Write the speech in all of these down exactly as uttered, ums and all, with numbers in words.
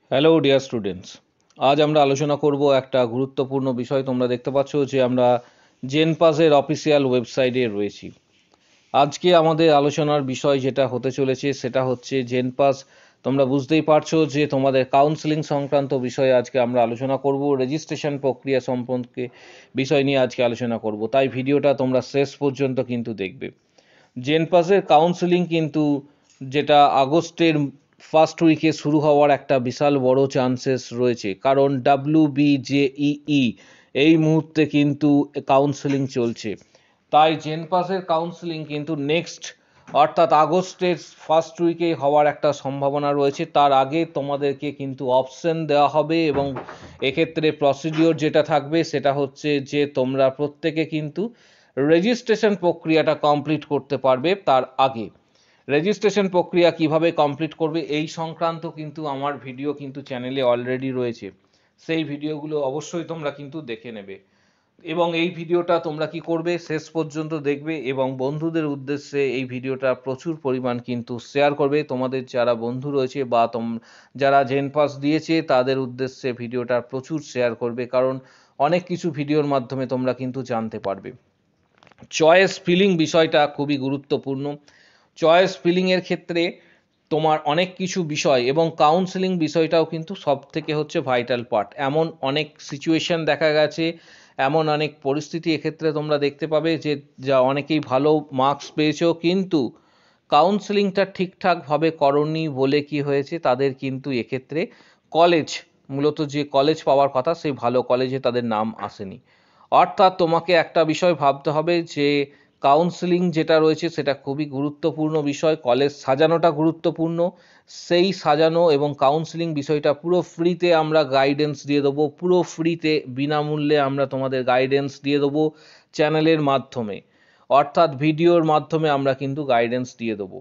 Hello dear students, আজ আমরা আলোচনা করব একটা গুরুত্বপূর্ণ বিষয়। তোমরা দেখতে পাচ্ছ যে আমরা জেনপাসের অফিসিয়াল ওয়েবসাইটে রয়েছি। আজকে আমাদের আলোচনার বিষয় যেটা হতে চলেছে সেটা হচ্ছে জেনপাস। তোমরা বুঝতেই পারছো যে তোমাদের কাউন্সেলিং সংক্রান্ত বিষয়ে আজকে আমরা আলোচনা করব, রেজিস্ট্রেশন প্রক্রিয়া সম্পর্কে বিষয় নিয়ে আজকে আলোচনা করব। তাই ভিডিওটা তোমরা শেষ পর্যন্ত কিন্তু দেখবে। জেনপাসের কাউন্সেলিং কিন্তু যেটা আগস্টের ফার্স্ট উইকে শুরু হওয়ার একটা বিশাল বড় চান্সেস রয়েছে, কারণ W B J E E এই মুহূর্তে কিন্তু কাউন্সেলিং চলছে। তাই জেনপাসের কাউন্সেলিং কিন্তু নেক্সট অর্থাৎ আগস্টের ফার্স্ট উইকে হওয়ার একটা সম্ভাবনা রয়েছে। তার আগে তোমাদেরকে কিন্তু অপশন দেওয়া হবে এবং এক্ষেত্রে প্রসিডিওর যেটা থাকবে সেটা হচ্ছে যে তোমরা প্রত্যেকে কিন্তু রেজিস্ট্রেশন প্রক্রিয়াটা কমপ্লিট করতে পারবে। তার আগে রেজিস্ট্রেশন প্রক্রিয়া কিভাবে কমপ্লিট করবে এই সংক্রান্ত কিন্তু আমার ভিডিও কিন্তু চ্যানেলে অলরেডি রয়েছে। সেই ভিডিওগুলো অবশ্যই তোমরা কিন্তু দেখে নেবে এবং এই ভিডিওটা তোমরা কি করবে, শেষ পর্যন্ত দেখবে এবং বন্ধুদের উদ্দেশ্যে এই ভিডিওটা প্রচুর পরিমাণ কিন্তু শেয়ার করবে। তোমাদের যারা বন্ধু রয়েছে বা তোম যারা জেনপাস দিয়েছে তাদের উদ্দেশ্যে ভিডিওটা প্রচুর শেয়ার করবে, কারণ অনেক কিছু ভিডিওর মাধ্যমে তোমরা কিন্তু জানতে পারবে। চয়েস ফিলিং বিষয়টা খুবই গুরুত্বপূর্ণ। চয়েস ফিলিংয়ের ক্ষেত্রে তোমার অনেক কিছু বিষয় এবং কাউন্সেলিং বিষয়টাও কিন্তু সব থেকে হচ্ছে ভাইটাল পার্ট। এমন অনেক সিচুয়েশন দেখা গেছে, এমন অনেক পরিস্থিতি এক্ষেত্রে তোমরা দেখতে পাবে যে যা অনেকেই ভালো মার্কস পেয়েছো কিন্তু কাউন্সেলিংটা ঠিকঠাকভাবে করনি বলে কি হয়েছে, তাদের কিন্তু এক্ষেত্রে কলেজ মূলত যে কলেজ পাওয়ার কথা সেই ভালো কলেজে তাদের নাম আসেনি। অর্থাৎ তোমাকে একটা বিষয় ভাবতে হবে যে কাউন্সেলিং যেটা রয়েছে সেটা খুবই গুরুত্বপূর্ণ বিষয়, কলেজ সাজানোটা গুরুত্বপূর্ণ। সেই সাজানো এবং কাউন্সেলিং বিষয়টা পুরো ফ্রিতে আমরা গাইডেন্স দিয়ে দেবো, পুরো ফ্রিতে বিনামূল্যে আমরা তোমাদের গাইডেন্স দিয়ে দেবো চ্যানেলের মাধ্যমে, অর্থাৎ ভিডিওর মাধ্যমে আমরা কিন্তু গাইডেন্স দিয়ে দেবো।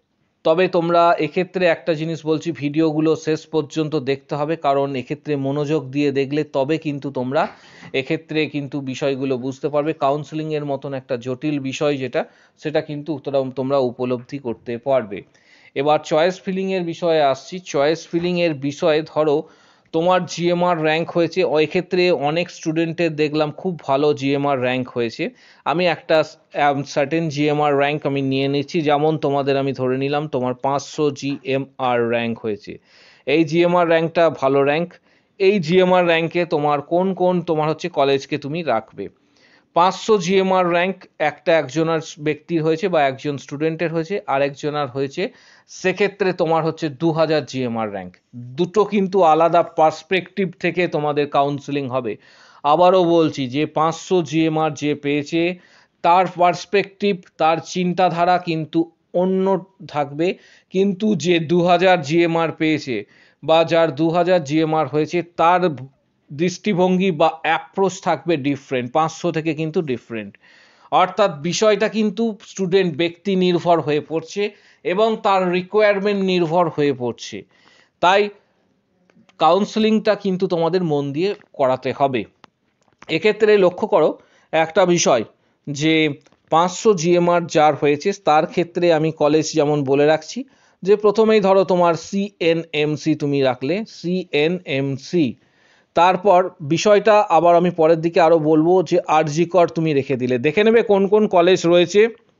তবে তোমরা এক্ষেত্রে একটা জিনিস বলছি, ভিডিওগুলো শেষ পর্যন্ত দেখতে হবে, কারণ এক্ষেত্রে মনোযোগ দিয়ে দেখলে তবে কিন্তু তোমরা এক্ষেত্রে কিন্তু বিষয়গুলো বুঝতে পারবে। কাউন্সেলিংয়ের মতন একটা জটিল বিষয় যেটা, সেটা কিন্তু তোমরা উপলব্ধি করতে পারবে। এবার চয়েস ফিলিংয়ের বিষয়ে আসছি। চয়েস ফিলিংয়ের বিষয়ে ধরো তোমার জিএমআর র্যাঙ্ক হয়েছে, এক্ষেত্রে অনেক স্টুডেন্টের দেখলাম খুব ভালো জিএমআর র্যাঙ্ক হয়েছে। আমি একটা সার্টেন জিএমআর র্যাঙ্ক আমি নিয়ে নিচ্ছি, যেমন তোমাদের আমি ধরে নিলাম তোমার পাঁচশো জিএমআর র্যাঙ্ক হয়েছে। এই জিএমআর র্যাঙ্কটা ভালো র্যাঙ্ক। এই জিএমআর র্যাঙ্কে তোমার কোন কোন তোমার হচ্ছে কলেজকে তুমি রাখবে। পাঁচশো জিএমআর র্যাঙ্ক একটা একজনের ব্যক্তির হয়েছে বা একজন স্টুডেন্টের হয়েছে, আর একজনের হয়েছে সেক্ষেত্রে তোমার হচ্ছে দু হাজার জিএমআর র্যাঙ্ক। দুটো কিন্তু আলাদা পার্সপেক্টিভ থেকে তোমাদের কাউন্সেলিং হবে। আবারও বলছি যে পাঁচশো জিএমআর যে পেয়েছে তার পার্সপেক্টিভ, তার চিন্তাধারা কিন্তু অন্য থাকবে, কিন্তু যে দু হাজার জিএমআর পেয়েছে বা যার দু হাজার জিএমআর হয়েছে তার দৃষ্টিভঙ্গি বা অ্যাপ্রোচ থাকবে ডিফারেন্ট, পাঁচশো থেকে কিন্তু ডিফারেন্ট। অর্থাৎ বিষয়টা কিন্তু স্টুডেন্ট ব্যক্তি নির্ভর হয়ে পড়ছে এবং তার রিকোয়ারমেন্ট নির্ভর হয়ে পড়ছে। তাই কাউন্সেলিংটা কিন্তু তোমাদের মন দিয়ে করাতে হবে। এক্ষেত্রে লক্ষ্য করো একটা বিষয় যে পাঁচশো জিএমআর যার হয়েছে তার ক্ষেত্রে আমি কলেজ যেমন বলে রাখছি যে প্রথমেই ধরো তোমার সিএনএমসি তুমি রাখলে, সিএনএমসি। তারপর বিষয়টা আবার আমি পরের দিকে আরও বলবো যে আরজি কর তুমি রেখে দিলে, দেখে নেবে কোন কোন কলেজ রয়েছে,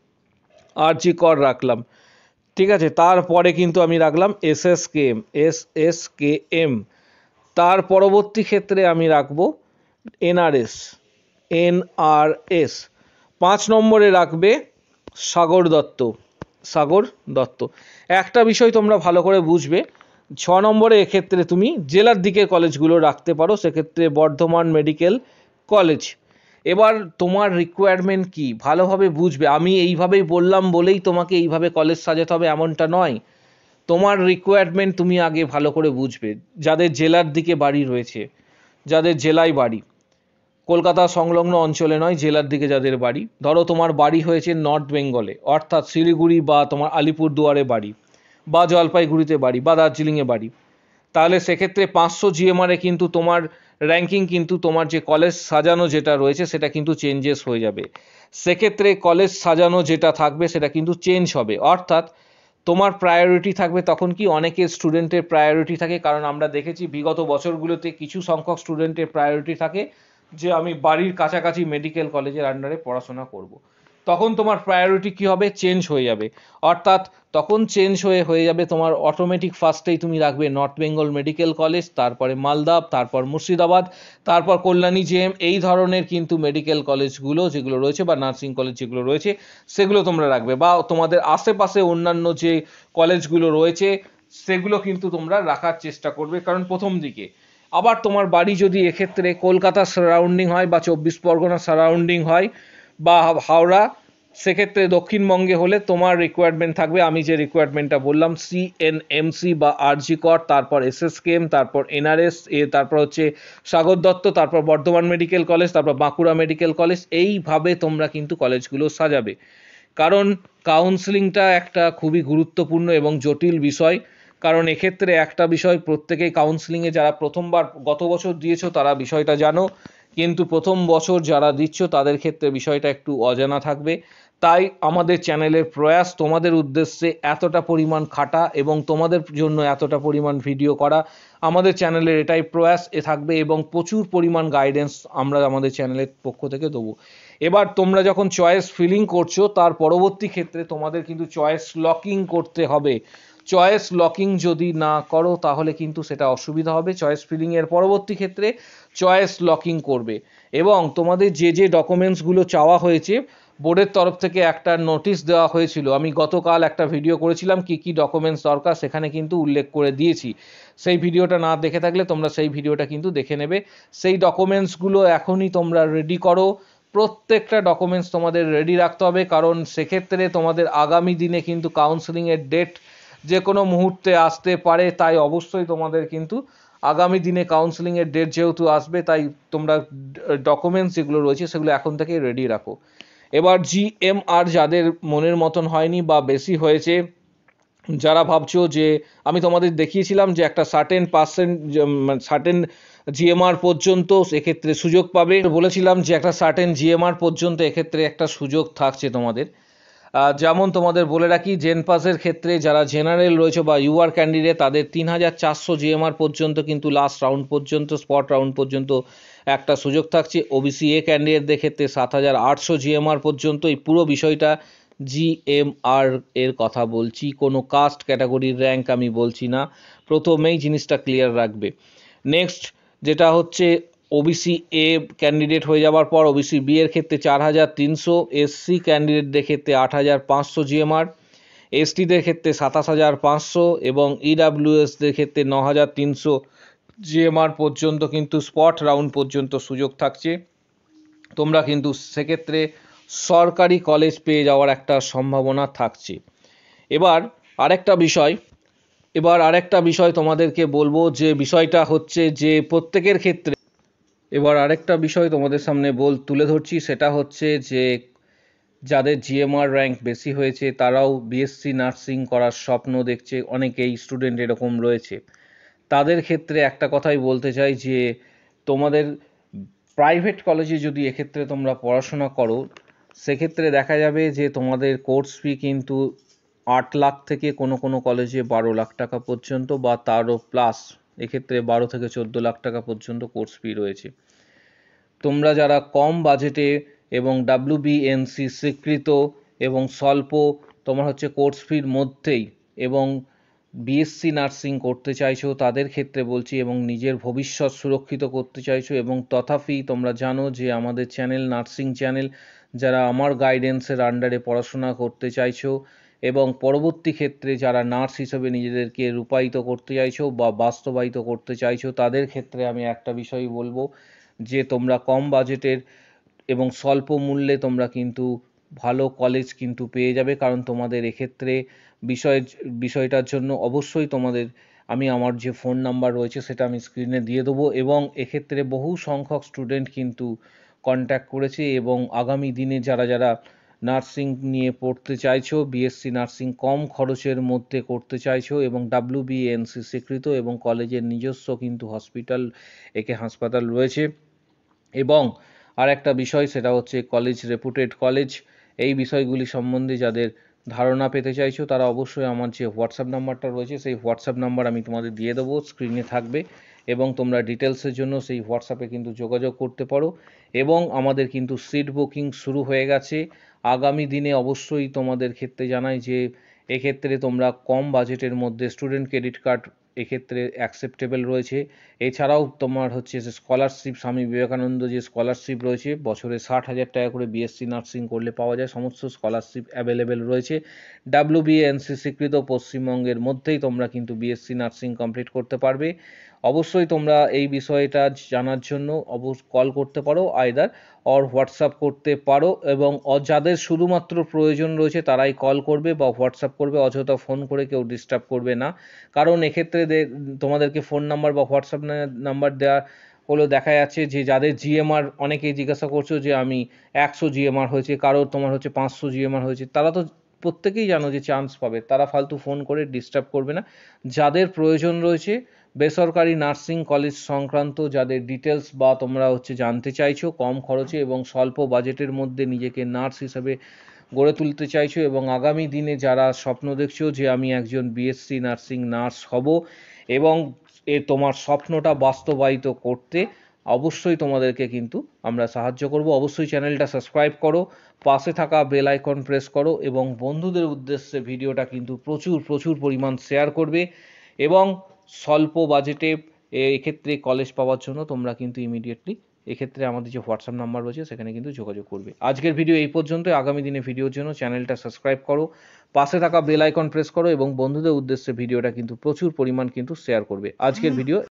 আরজি কর রাখলাম, ঠিক আছে। তারপরে কিন্তু আমি রাখলাম S S K M, S S K M. তার পরবর্তী ক্ষেত্রে আমি রাখবো এনআরএস, এনআরএস। পাঁচ নম্বরে রাখবে সাগর দত্ত, সাগর দত্ত। একটা বিষয় তোমরা ভালো করে বুঝবে, ছ নম্বরে এক্ষেত্রে তুমি জেলার দিকে কলেজগুলো রাখতে পারো, সেক্ষেত্রে বর্ধমান মেডিকেল কলেজ। এবার তোমার রিকোয়ারমেন্ট কি ভালোভাবে বুঝবে। আমি এইভাবেই বললাম বলেই তোমাকে এইভাবে কলেজ সাজাতে হবে এমনটা নয়। তোমার রিকোয়ারমেন্ট তুমি আগে ভালো করে বুঝবে। যাদের জেলার দিকে বাড়ি রয়েছে, যাদের জেলায় বাড়ি, কলকাতা সংলগ্ন অঞ্চলে নয়, জেলার দিকে যাদের বাড়ি, ধরো তোমার বাড়ি হয়েছে নর্থ বেঙ্গলে অর্থাৎ শিলিগুড়ি বা তোমার আলিপুরদুয়ারে বাড়ি বা জলপাইগুড়িতে বাড়ি বা দার্জিলিংয়ে বাড়ি, তাহলে সেক্ষেত্রে পাঁচশো জিএমআরে কিন্তু তোমার র্যাঙ্কিং কিন্তু তোমার যে কলেজ সাজানো যেটা রয়েছে সেটা কিন্তু চেঞ্জেস হয়ে যাবে। সেক্ষেত্রে কলেজ সাজানো যেটা থাকবে সেটা কিন্তু চেঞ্জ হবে। অর্থাৎ তোমার প্রায়োরিটি থাকবে তখন কি অনেকের স্টুডেন্টের প্রায়োরিটি থাকে, কারণ আমরা দেখেছি বিগত বছরগুলোতে কিছু সংখ্যক স্টুডেন্টের প্রায়োরিটি থাকে যে আমি বাড়ির কাছাকাছি মেডিকেল কলেজের আন্ডারে পড়াশোনা করব। তখন তোমার প্রায়োরিটি কি হবে, চেঞ্জ হয়ে যাবে। অর্থাৎ তখন চেঞ্জ হয়ে হয়ে যাবে তোমার অটোমেটিক ফার্স্টেই তুমি রাখবে নর্থ বেঙ্গল মেডিকেল কলেজ, তারপরে মালদা, তারপর মুর্শিদাবাদ, তারপর কল্যাণী জেএম, এই ধরনের কিন্তু মেডিকেল কলেজগুলো যেগুলো রয়েছে বা নার্সিং কলেজ যেগুলো রয়েছে সেগুলো তোমরা রাখবে, বা তোমাদের আশেপাশে অন্যান্য যে কলেজগুলো রয়েছে সেগুলো কিন্তু তোমরা রাখার চেষ্টা করবে। কারণ প্রথম দিকে আবার তোমার বাড়ি যদি এক্ষেত্রে কলকাতার সারাউন্ডিং হয় বা চব্বিশ পরগনার সারাউন্ডিং হয় বা হাওড়া, সেক্ষেত্রে দক্ষিণবঙ্গে হলে তোমার রিকোয়ারমেন্ট থাকবে আমি যে রিকোয়ারমেন্টটা বললাম, সিএনএমসি বা আরজি কর, তারপর এসএসকেএম, তারপর এনআরএস, এ তারপর হচ্ছে সাগর দত্ত, তারপর বর্ধমান মেডিকেল কলেজ, তারপর বাঁকুড়া মেডিকেল কলেজ, এইভাবে তোমরা কিন্তু কলেজগুলো সাজাবে। কারণ কাউন্সেলিংটা একটা খুবই গুরুত্বপূর্ণ এবং জটিল বিষয়। কারণ এক্ষেত্রে একটা বিষয় প্রত্যেকেই কাউন্সেলিংয়ে যারা প্রথমবার গত বছর দিয়েছো তারা বিষয়টা জানো, কিন্তু প্রথম বছর যারা দিচ্ছ তাদের ক্ষেত্রে বিষয়টা একটু অজানা থাকবে। তাই আমাদের চ্যানেলের প্রয়াস তোমাদের উদ্দেশ্যে এতটা পরিমাণ খাটা এবং তোমাদের জন্য এতটা পরিমাণ ভিডিও করা, আমাদের চ্যানেলের এটাই প্রয়াস এ থাকবে, এবং প্রচুর পরিমাণ গাইডেন্স আমরা আমাদের চ্যানেলের পক্ষ থেকে দেবো। এবার তোমরা যখন চয়েস ফিলিং করছো তার পরবর্তী ক্ষেত্রে তোমাদের কিন্তু চয়েস লকিং করতে হবে। চয়েস লকিং যদি না করো তাহলে কিন্তু সেটা অসুবিধা হবে। চয়েস ফিলিং এর পরবর্তী ক্ষেত্রে চয়েস লকিং করবে, এবং তোমাদের যে যে ডকুমেন্টসগুলো চাওয়া হয়েছে বোর্ডের তরফ থেকে একটা নোটিশ দেওয়া হয়েছিল, আমি গতকাল একটা ভিডিও করেছিলাম কি কি ডকুমেন্টস দরকার, সেখানে কিন্তু উল্লেখ করে দিয়েছি। সেই ভিডিওটা না দেখে থাকলে তোমরা সেই ভিডিওটা কিন্তু দেখে নেবে। সেই ডকুমেন্টসগুলো এখনই তোমরা রেডি করো, প্রত্যেকটা ডকুমেন্টস তোমাদের রেডি রাখতে হবে, কারণ সেক্ষেত্রে তোমাদের আগামী দিনে কিন্তু কাউন্সেলিংয়ের ডেট যে কোনো মুহূর্তে আসতে পারে। তাই অবশ্যই তোমাদের কিন্তু আগামী দিনে কাউন্সেলিংয়ের ডেট যেহেতু আসবে, তাই তোমরা ডকুমেন্টস যেগুলো রয়েছে সেগুলো এখন থেকেই রেডি রাখো। এবার জিএমআর যাদের মনের মতন হয়নি বা বেশি হয়েছে, যারা ভাবছো যে আমি তোমাদের দেখিয়েছিলাম যে একটা সার্টেন পার্সেন্ট সার্টেন জিএমআর পর্যন্ত এক্ষেত্রে সুযোগ পাবে, বলেছিলাম যে একটা সার্টেন জিএমআর পর্যন্ত এক্ষেত্রে একটা সুযোগ থাকছে তোমাদের। যেমন তোমাদের বলে রাখি, জেনপাসের ক্ষেত্রে যারা জেনারেল রয়েছে বা ইউআর ক্যান্ডিডেট তাদের তিন হাজার চারশো জিএমআর পর্যন্ত কিন্তু লাস্ট রাউন্ড পর্যন্ত স্পট রাউন্ড পর্যন্ত একটা সুযোগ থাকছে। ওবিসি এ ক্যান্ডিডেটদের ক্ষেত্রে সাত হাজার আটশো জিএমআর পর্যন্ত। এই পুরো বিষয়টা জিএমআর এর কথা বলছি, কোনো কাস্ট ক্যাটাগরির র্যাঙ্ক আমি বলছি না, প্রথমেই জিনিসটা ক্লিয়ার রাখবে। নেক্সট যেটা হচ্ছে ওবিসি এ ক্যান্ডিডেট হয়ে যাওয়ার পর ওবিসি বি এর ক্ষেত্রে চার হাজার তিনশো, এসসি ক্যান্ডিডেটদের ক্ষেত্রে আট হাজার পাঁচশো জিএমআর, এসটিদের ক্ষেত্রে সাতাশ হাজার পাঁচশো এবং ইডাব্লিউএসদের ক্ষেত্রে ন হাজার তিনশো জিএমআর পর্যন্ত কিন্তু স্পট রাউন্ড পর্যন্ত সুযোগ থাকছে। তোমরা কিন্তু সেক্ষেত্রে সরকারি কলেজ পেয়ে যাওয়ার একটা সম্ভাবনা থাকছে। এবার আরেকটা বিষয় এবার আরেকটা বিষয় তোমাদেরকে বলবো, যে বিষয়টা হচ্ছে যে প্রত্যেকের ক্ষেত্রে এবার আরেকটা বিষয় তোমাদের সামনে বল তুলে ধরছি, সেটা হচ্ছে যে যাদের জিএমআর র্যাঙ্ক বেশি হয়েছে তারাও বিএসসি নার্সিং করার স্বপ্ন দেখছে, অনেকেই স্টুডেন্ট এরকম রয়েছে। তাদের ক্ষেত্রে একটা কথাই বলতে চাই যে তোমাদের প্রাইভেট কলেজে যদি এক্ষেত্রে তোমরা পড়াশোনা করো, সেক্ষেত্রে দেখা যাবে যে তোমাদের কোর্স ফি কিন্তু আট লাখ থেকে কোনো কোনো কলেজে বারো লাখ টাকা পর্যন্ত বা তারও প্লাস, এক্ষেত্রে বারো থেকে চোদ্দো লাখ টাকা পর্যন্ত কোর্স ফি রয়েছে। তোমরা যারা কম বাজেটে এবং ডাব্লিউবিএনসি স্বীকৃত এবং স্বল্প তোমার হচ্ছে কোর্স ফির মধ্যেই এবং বিএসসি নার্সিং করতে চাইছো তাদের ক্ষেত্রে বলছি, এবং নিজের ভবিষ্যৎ সুরক্ষিত করতে চাইছো, এবং তথাপি তোমরা জানো যে আমাদের চ্যানেল নার্সিং চ্যানেল, যারা আমার গাইডেন্সের আন্ডারে পড়াশোনা করতে চাইছো এবং পরবর্তী ক্ষেত্রে যারা নার্স হিসেবে নিজেদেরকে রূপায়িত করতে চাইছো বা বাস্তবায়িত করতে চাইছো, তাদের ক্ষেত্রে আমি একটা বিষয় বলবো যে তোমরা কম বাজেটের এবং স্বল্প মূল্যে তোমরা কিন্তু ভালো কলেজ কিন্তু পেয়ে যাবে। কারণ তোমাদের এক্ষেত্রে বিষয় বিষয়টার জন্য অবশ্যই তোমাদের আমি আমার যে ফোন নাম্বার রয়েছে সেটা আমি স্ক্রিনে দিয়ে দেবো, এবং এক্ষেত্রে বহু সংখ্যক স্টুডেন্ট কিন্তু কন্ট্যাক্ট করেছে, এবং আগামী দিনে যারা যারা নার্সিং নিয়ে পড়তে চাইছো, বিএসসি নার্সিং কম খরচের মধ্যে করতে চাইছো এবং ডাব্লিউবিএনসি স্বীকৃত এবং কলেজের নিজস্ব কিন্তু হসপিটাল একে হাসপাতাল রয়েছে, এবং আর একটা বিষয় সেটা হচ্ছে কলেজ রেপুটেড কলেজ, এই বিষয়গুলি সম্বন্ধে যাদের ধারণা পেতে চাইছো তারা অবশ্যই আমার যে হোয়াটসঅ্যাপ নাম্বারটা রয়েছে সেই হোয়াটসঅ্যাপ নাম্বার আমি তোমাদের দিয়ে দেবো, স্ক্রিনে থাকবে, এবং তোমরা ডিটেলসের জন্য সেই হোয়াটসঅ্যাপে কিন্তু যোগাযোগ করতে পারো। এবং আমাদের কিন্তু সিট বুকিং শুরু হয়ে গেছে। আগামী দিনে অবশ্যই তোমাদের ক্ষেত্রে জানাই যে এক্ষেত্রে তোমরা কম বাজেটের মধ্যে স্টুডেন্ট ক্রেডিট কার্ড এক্ষেত্রে অ্যাকসেপ্টেবল রয়েছে। এছাড়াও তোমার হচ্ছে যে স্কলারশিপ, স্বামী বিবেকানন্দ যে স্কলারশিপ রয়েছে, বছরে ষাট হাজার টাকা করে বিএসসি নার্সিং করলে পাওয়া যায়, সমস্ত স্কলারশিপ অ্যাভেলেবেল রয়েছে। ডাব্লিউবিএনসি স্বীকৃত পশ্চিমবঙ্গের মধ্যেই তোমরা কিন্তু বিএসসি নার্সিং কমপ্লিট করতে পারবে। অবশ্যই তোমরা এই বিষয়টা জানার জন্য অবশ্য কল করতে পারো আইদার অর হোয়াটসঅ্যাপ করতে পারো, এবং যাদের শুধুমাত্র প্রয়োজন রয়েছে তারাই কল করবে বা হোয়াটসঅ্যাপ করবে, অযথা ফোন করে কেউ ডিস্টার্ব করবে না। কারণ এক্ষেত্রে তোমাদেরকে ফোন নাম্বার বা হোয়াটসঅ্যাপ নাম্বার দেওয়া হলেও দেখা যাচ্ছে যে যাদের জিএমআর, অনেকেই জিজ্ঞাসা করছো যে আমি একশো জিএমআর হয়েছে, কারোর তোমার হচ্ছে পাঁচশো জিএমআর হয়েছে, তারা তো প্রত্যেকেই জানো যে চান্স পাবে, তারা ফালতু ফোন করে ডিস্টার্ব করবে না। যাদের প্রয়োজন রয়েছে বেসরকারি নার্সিং কলেজ সংক্রান্ত যাদের ডিটেলস বা তোমরা হচ্ছে জানতে চাইছো, কম খরচে এবং স্বল্প বাজেটের মধ্যে নিজেকে নার্স হিসাবে গড়ে তুলতে চাইছো, এবং আগামী দিনে যারা স্বপ্ন দেখছো যে আমি একজন বিএসসি নার্সিং নার্স হব এবং এ তোমার স্বপ্নটা বাস্তবায়িত করতে, অবশ্যই তোমাদেরকে কিন্তু আমরা সাহায্য করব। অবশ্যই চ্যানেলটা সাবস্ক্রাইব করো, পাশে থাকা বেল আইকন প্রেস করো, এবং বন্ধুদের উদ্দেশ্যে ভিডিওটা কিন্তু প্রচুর প্রচুর পরিমাণ শেয়ার করবে। এবং স্বল্প বাজেটে এক্ষেত্রে কলেজ পাওয়ার জন্য তোমরা কিন্তু ইমিডিয়েটলি এক্ষেত্রে আমাদের যে হোয়াটসঅ্যাপ নাম্বার রয়েছে সেখানে কিন্তু যোগাযোগ করবে। আজকের ভিডিও এই পর্যন্ত। আগামী দিনে ভিডিওর জন্য চ্যানেলটা সাবস্ক্রাইব করো, পাশে থাকা বেল আইকন প্রেস করো, এবং বন্ধুদের উদ্দেশ্যে ভিডিওটা কিন্তু প্রচুর পরিমাণ কিন্তু শেয়ার করবে। আজকের ভিডিও